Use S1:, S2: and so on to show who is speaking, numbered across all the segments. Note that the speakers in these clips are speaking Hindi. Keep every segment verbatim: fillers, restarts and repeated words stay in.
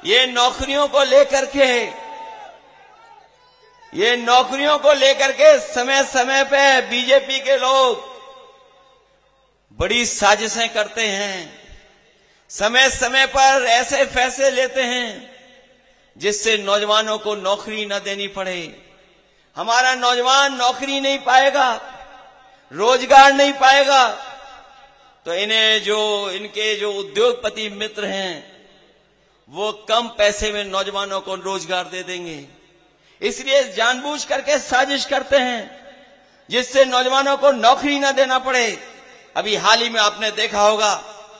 S1: ये नौकरियों को लेकर के ये नौकरियों को लेकर के समय समय पे बीजेपी के लोग बड़ी साजिशें करते हैं। समय समय पर ऐसे फैसले लेते हैं जिससे नौजवानों को नौकरी न देनी पड़े। हमारा नौजवान नौकरी नहीं पाएगा, रोजगार नहीं पाएगा, तो इन्हें जो इनके जो उद्योगपति मित्र हैं वो कम पैसे में नौजवानों को रोजगार दे देंगे। इसलिए जानबूझ करके साजिश करते हैं जिससे नौजवानों को नौकरी न देना पड़े। अभी हाल ही में आपने देखा होगा,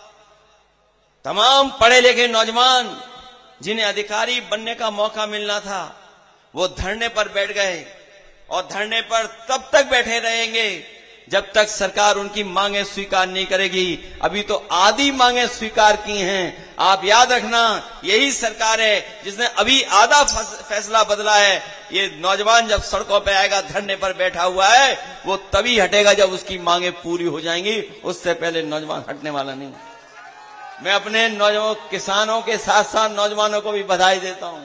S1: तमाम पढ़े लिखे नौजवान जिन्हें अधिकारी बनने का मौका मिलना था वो धरने पर बैठ गए, और धरने पर तब तक बैठे रहेंगे जब तक सरकार उनकी मांगे स्वीकार नहीं करेगी। अभी तो आधी मांगे स्वीकार की हैं। आप याद रखना, यही सरकार है जिसने अभी आधा फैसला बदला है। ये नौजवान जब सड़कों पे आएगा, धरने पर बैठा हुआ है, वो तभी हटेगा जब उसकी मांगे पूरी हो जाएंगी। उससे पहले नौजवान हटने वाला नहीं। मैं अपने नौजवान किसानों के साथ साथ नौजवानों को भी बधाई देता हूं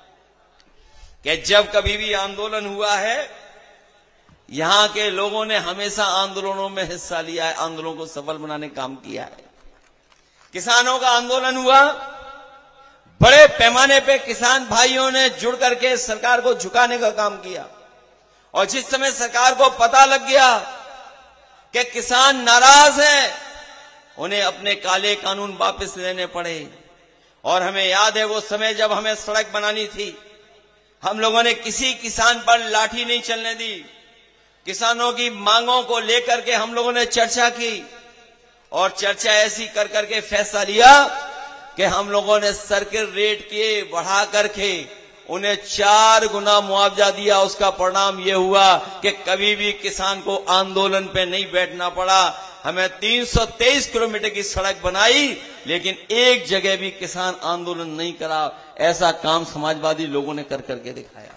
S1: कि जब कभी भी आंदोलन हुआ है, यहां के लोगों ने हमेशा आंदोलनों में हिस्सा लिया है, आंदोलनों को सफल बनाने का काम किया है। किसानों का आंदोलन हुआ, बड़े पैमाने पे किसान भाइयों ने जुड़ करके सरकार को झुकाने का काम किया, और जिस समय सरकार को पता लग गया कि किसान नाराज हैं, उन्हें अपने काले कानून वापस लेने पड़े। और हमें याद है वो समय जब हमें सड़क बनानी थी, हम लोगों ने किसी किसान पर लाठी नहीं चलने दी। किसानों की मांगों को लेकर के हम लोगों ने चर्चा की, और चर्चा ऐसी कर करके फैसला लिया कि हम लोगों ने सर्किल रेट के बढ़ा करके उन्हें चार गुना मुआवजा दिया। उसका परिणाम यह हुआ कि कभी भी किसान को आंदोलन पे नहीं बैठना पड़ा। हमें तीन सौ तेईस किलोमीटर की सड़क बनाई, लेकिन एक जगह भी किसान आंदोलन नहीं करा। ऐसा काम समाजवादी लोगों ने कर करके दिखाया।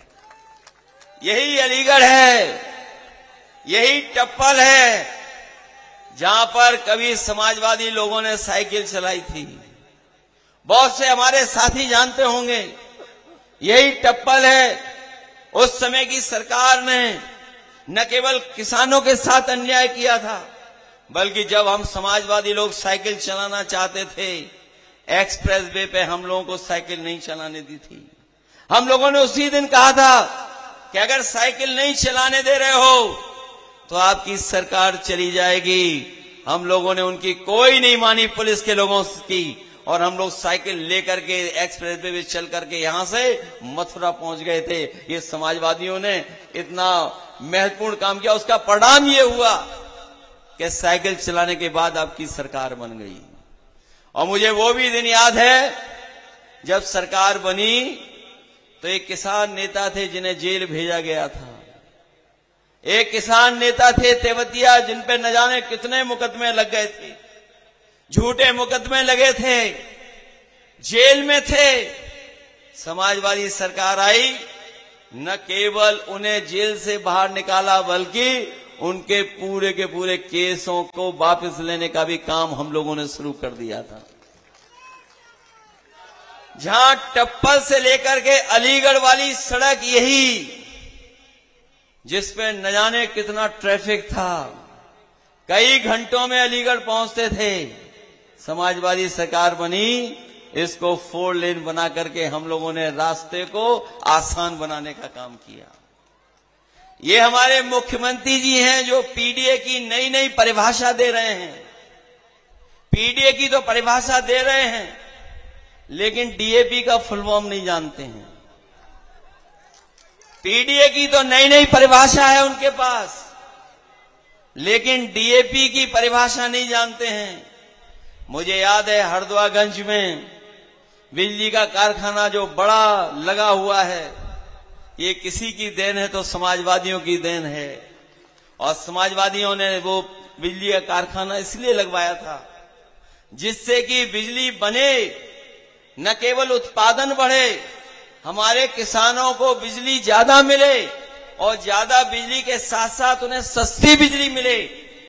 S1: यही अलीगढ़ है, यही टप्पल है जहां पर कभी समाजवादी लोगों ने साइकिल चलाई थी। बहुत से हमारे साथी जानते होंगे, यही टप्पल है। उस समय की सरकार ने न केवल किसानों के साथ अन्याय किया था, बल्कि जब हम समाजवादी लोग साइकिल चलाना चाहते थे, एक्सप्रेस वे पे हम लोगों को साइकिल नहीं चलाने दी थी। हम लोगों ने उसी दिन कहा था कि अगर साइकिल नहीं चलाने दे रहे हो तो आपकी सरकार चली जाएगी। हम लोगों ने उनकी कोई नहीं मानी, पुलिस के लोगों की, और हम लोग साइकिल लेकर के एक्सप्रेस वे चल करके यहां से मथुरा पहुंच गए थे। ये समाजवादियों ने इतना महत्वपूर्ण काम किया, उसका परिणाम ये हुआ कि साइकिल चलाने के बाद आपकी सरकार बन गई। और मुझे वो भी दिन याद है जब सरकार बनी तो एक किसान नेता थे जिन्हें जेल भेजा गया था। एक किसान नेता थे तेवतिया, जिन पे न जाने कितने मुकदमे लग गए थे, झूठे मुकदमे लगे थे, जेल में थे। समाजवादी सरकार आई, न केवल उन्हें जेल से बाहर निकाला, बल्कि उनके पूरे के पूरे केसों को वापस लेने का भी काम हम लोगों ने शुरू कर दिया था। जहां टप्पल से लेकर के अलीगढ़ वाली सड़क, यही जिस पे न जाने कितना ट्रैफिक था, कई घंटों में अलीगढ़ पहुंचते थे। समाजवादी सरकार बनी, इसको फोर लेन बना करके हम लोगों ने रास्ते को आसान बनाने का काम किया। ये हमारे मुख्यमंत्री जी हैं जो पीडीए की नई नई परिभाषा दे रहे हैं। पीडीए की तो परिभाषा दे रहे हैं, लेकिन डीएपी का फुल फॉर्म नहीं जानते हैं। पीडीए की तो नई नई परिभाषा है उनके पास, लेकिन डीएपी की परिभाषा नहीं जानते हैं। मुझे याद है हरदुआगंज में बिजली का कारखाना जो बड़ा लगा हुआ है, ये किसी की देन है तो समाजवादियों की देन है। और समाजवादियों ने वो बिजली का कारखाना इसलिए लगवाया था जिससे कि बिजली बने, न केवल उत्पादन बढ़े, हमारे किसानों को बिजली ज्यादा मिले, और ज्यादा बिजली के साथ साथ उन्हें सस्ती बिजली मिले।